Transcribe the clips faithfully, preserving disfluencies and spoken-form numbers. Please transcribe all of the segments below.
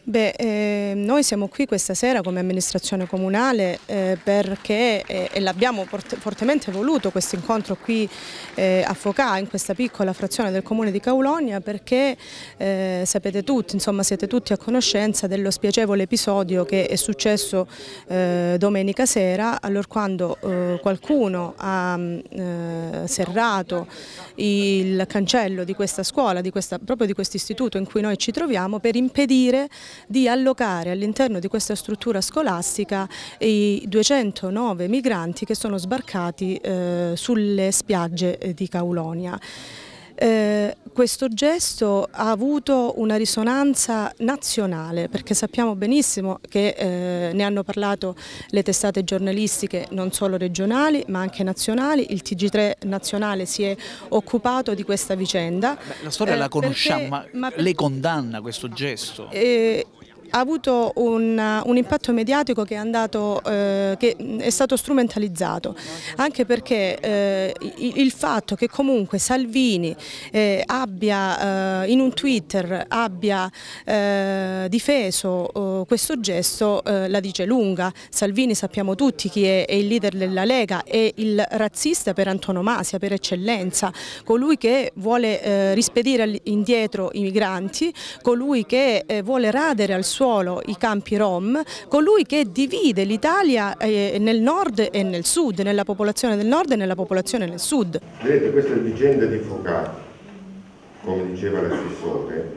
Beh, eh, noi siamo qui questa sera come amministrazione comunale eh, perché, eh, e l'abbiamo fortemente voluto questo incontro qui eh, a Focà, in questa piccola frazione del comune di Kaulonia, perché eh, sapete tutti, insomma siete tutti a conoscenza dello spiacevole episodio che è successo eh, domenica sera, allorquando eh, qualcuno ha eh, serrato il cancello di questa scuola, di questa, proprio di questo istituto in cui noi ci troviamo, per impedire di allocare all'interno di questa struttura scolastica i duecentonove migranti che sono sbarcati eh, sulle spiagge di Kaulonia. Eh, questo gesto ha avuto una risonanza nazionale, perché sappiamo benissimo che eh, ne hanno parlato le testate giornalistiche non solo regionali ma anche nazionali. Il T G tre nazionale si è occupato di questa vicenda. Beh, la storia eh, la conosciamo, perché, ma, ma per... lei condanna questo gesto? Eh, ha avuto un, un impatto mediatico che è, andato, eh, che è stato strumentalizzato, anche perché eh, il, il fatto che comunque Salvini eh, abbia eh, in un Twitter abbia eh, difeso eh, questo gesto eh, la dice lunga. Salvini sappiamo tutti chi è, è il leader della Lega, è il razzista per antonomasia, per eccellenza, colui che vuole eh, rispedire indietro i migranti, colui che eh, vuole radere al suo suolo i campi rom, colui che divide l'Italia eh, nel nord e nel sud, nella popolazione del nord e nella popolazione del sud. Vedete, questa vicenda di Focà, come diceva l'assessore,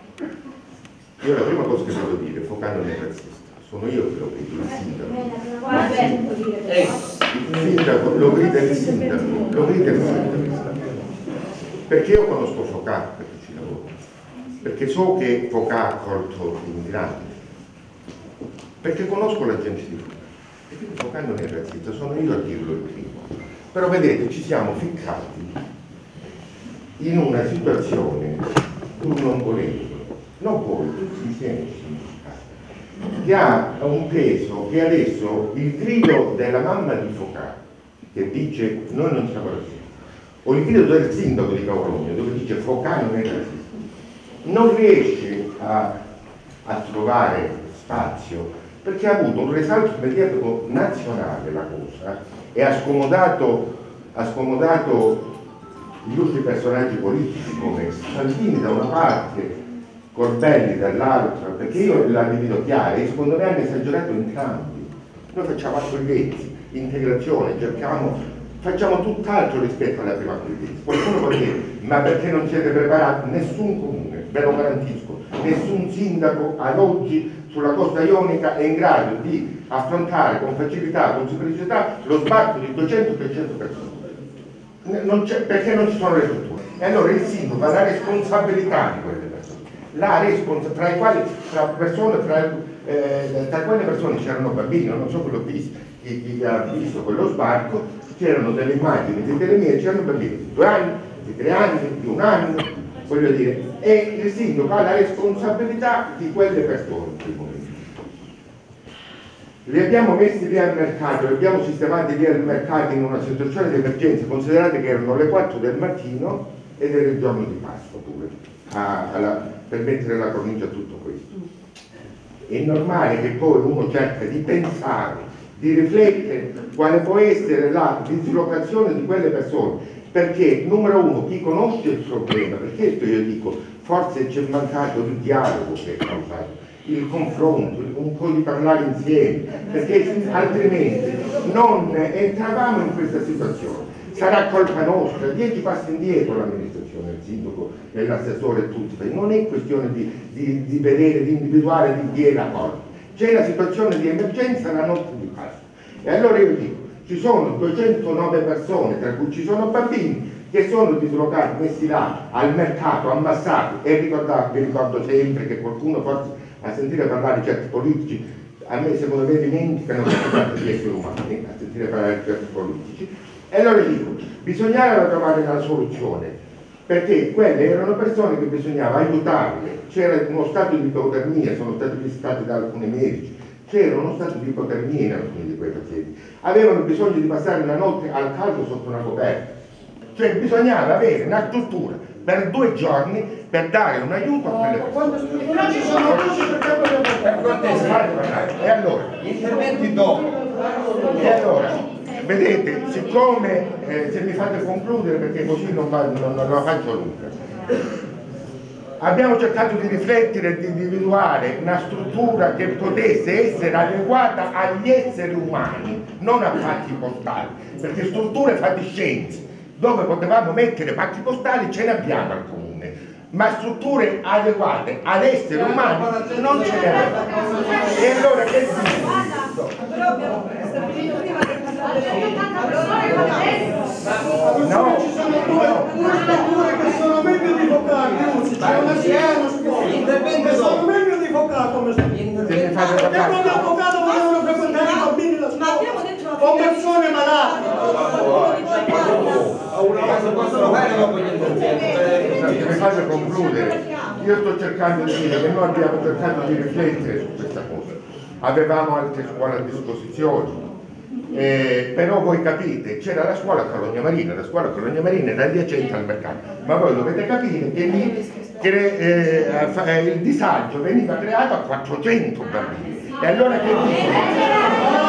io la prima cosa che devo dire, Focà non è razzista, sono io che lo vedo, il sindaco. Il sindaco, lo grida il sindaco, lo grida il sindaco. Perché io conosco Focà, perché ci lavoro. Perché so che Focà ha accolto i migranti, perché conosco la gente di Focà, e quindi Focà non è razzista, sono io a dirlo il primo. Però vedete, ci siamo ficcati in una situazione pur non volendo, non voi, tutti insieme ci siamo ficcati, che ha un peso che adesso il grido della mamma di Focà, che dice noi non siamo razzisti, o il grido del sindaco di Kaulonia, dove dice Focà non è razzista, non riesce a, a trovare spazio perché ha avuto un risalto mediatico nazionale la cosa e ha scomodato, ha scomodato illustri personaggi politici come Salvini da una parte, Corbelli dall'altra, perché io la divido chiara e secondo me hanno esagerato entrambi. Noi facciamo accoglienza, integrazione, cerchiamo facciamo tutt'altro rispetto alla prima accoglienza. Qualcuno può dire, ma perché non siete preparati? Nessun comune, ve lo garantisco, nessun sindaco ad oggi sulla costa ionica è in grado di affrontare con facilità, con semplicità lo sbarco di duecento trecento persone. Non perché non ci sono le strutture. E allora il sindaco ha la responsabilità di quelle persone, la responsabilità, tra i quali, tra persone, tra, eh, tra quelle persone c'erano bambini, non so quello chi, chi, chi ha visto quello sbarco, c'erano delle immagini di delle mie, c'erano bambini di due anni, di tre anni, di un anno, voglio dire, e il sindaco ha la responsabilità di quelle persone in quel momento. Li abbiamo messi lì al mercato, li abbiamo sistemati lì al mercato in una situazione di emergenza, considerate che erano le quattro del mattino ed era il giorno di Pasqua pure, a, alla, per mettere la cornice a tutto questo. È normale che poi uno cerca di pensare, di riflettere quale può essere la dislocazione di quelle persone, perché numero uno chi conosce il problema, per questo io dico forse c'è mancato il dialogo che è causato, il confronto, un po' di parlare insieme, perché altrimenti non entravamo in questa situazione. Sarà colpa nostra, dieci passi indietro l'amministrazione, il sindaco e l'assessore e tutti, non è questione di, di, di vedere, di individuare di chi è la colpa. C'è la situazione di emergenza la notte di Pasqua. E allora io dico, ci sono duecentonove persone, tra cui ci sono bambini, che sono dislocati, messi là al mercato, ammassati, e ricordate, vi ricordo sempre che qualcuno forse a sentire parlare di certi politici, a me secondo me dimenticano che si tratta di esseri umani, a sentire parlare di certi politici, e allora dico, bisognava trovare una soluzione, perché quelle erano persone che bisognava aiutarle, c'era uno stato di ipotermia, sono stati visitati da alcuni medici, c'era uno stato di ipotermia in alcuni di quei pazienti, avevano bisogno di passare la notte al caldo sotto una coperta, cioè bisognava avere una struttura per due giorni per dare un aiuto a quelle persone. interventi dopo. E allora, vedete, siccome, eh, se mi fate concludere perché così non, va, non, non la faccio lunga, abbiamo cercato di riflettere e di individuare una struttura che potesse essere adeguata agli esseri umani, non a pacchi postali, perché strutture fatiscenti dove potevamo mettere pacchi postali ce ne abbiamo al comune, ma strutture adeguate ad esseri umani non ce ne abbiamo. E allora che dico? No, ci sono due, due strutture che sono meglio di Focato, c'è una scuola, una scuola, che sono meglio di Focato come strutture. Perché quando a Focato volevano frequentare i bambini da scuola, o persone malate. Mi fate concludere, io sto cercando di dire che noi abbiamo cercato di riflettere su questa cosa, avevamo altre scuole a disposizione. Eh, però voi capite, c'era la scuola a Cologna Marina, la scuola a Cologna Marina era adiacente al mercato, ma voi dovete capire che lì che, eh, il disagio veniva creato a quattrocento bambini. E allora che dico?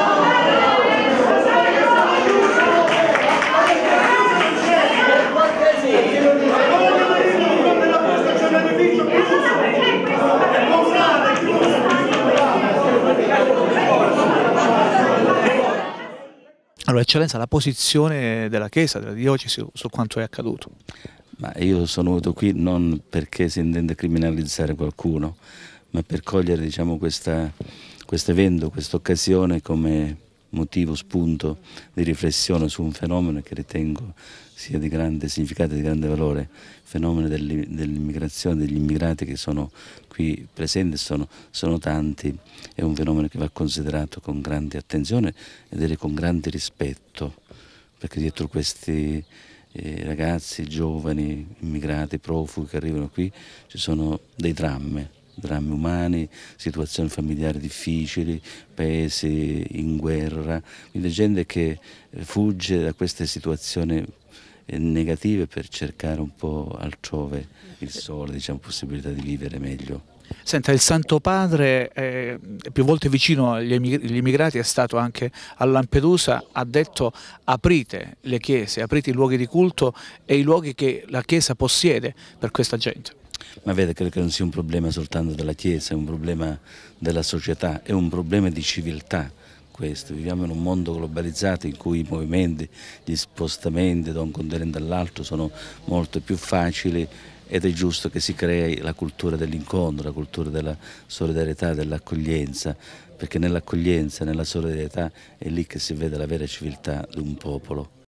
Allora, Eccellenza, la posizione della Chiesa, della Diocesi su quanto è accaduto? Ma io sono venuto qui non perché si intende criminalizzare qualcuno, ma per cogliere, diciamo, questo evento, questa occasione come motivo, spunto di riflessione su un fenomeno che ritengo sia di grande significato e di grande valore, il fenomeno dell'immigrazione, degli immigrati che sono qui presenti, sono, sono tanti, è un fenomeno che va considerato con grande attenzione ed è con grande rispetto, perché dietro questi eh, ragazzi, giovani, immigrati, profughi che arrivano qui ci sono dei drammi, drammi umani, situazioni familiari difficili, paesi in guerra, quindi gente che fugge da queste situazioni negative per cercare un po' altrove il sole, diciamo, possibilità di vivere meglio. Senta, il Santo Padre è più volte vicino agli immigrati, è stato anche a Lampedusa, ha detto aprite le chiese, aprite i luoghi di culto e i luoghi che la Chiesa possiede per questa gente. Ma vede, credo che non sia un problema soltanto della Chiesa, è un problema della società, è un problema di civiltà. Questo. Viviamo in un mondo globalizzato in cui i movimenti, gli spostamenti da un continente all'altro sono molto più facili ed è giusto che si crei la cultura dell'incontro, la cultura della solidarietà, dell'accoglienza, perché nell'accoglienza, nella solidarietà è lì che si vede la vera civiltà di un popolo.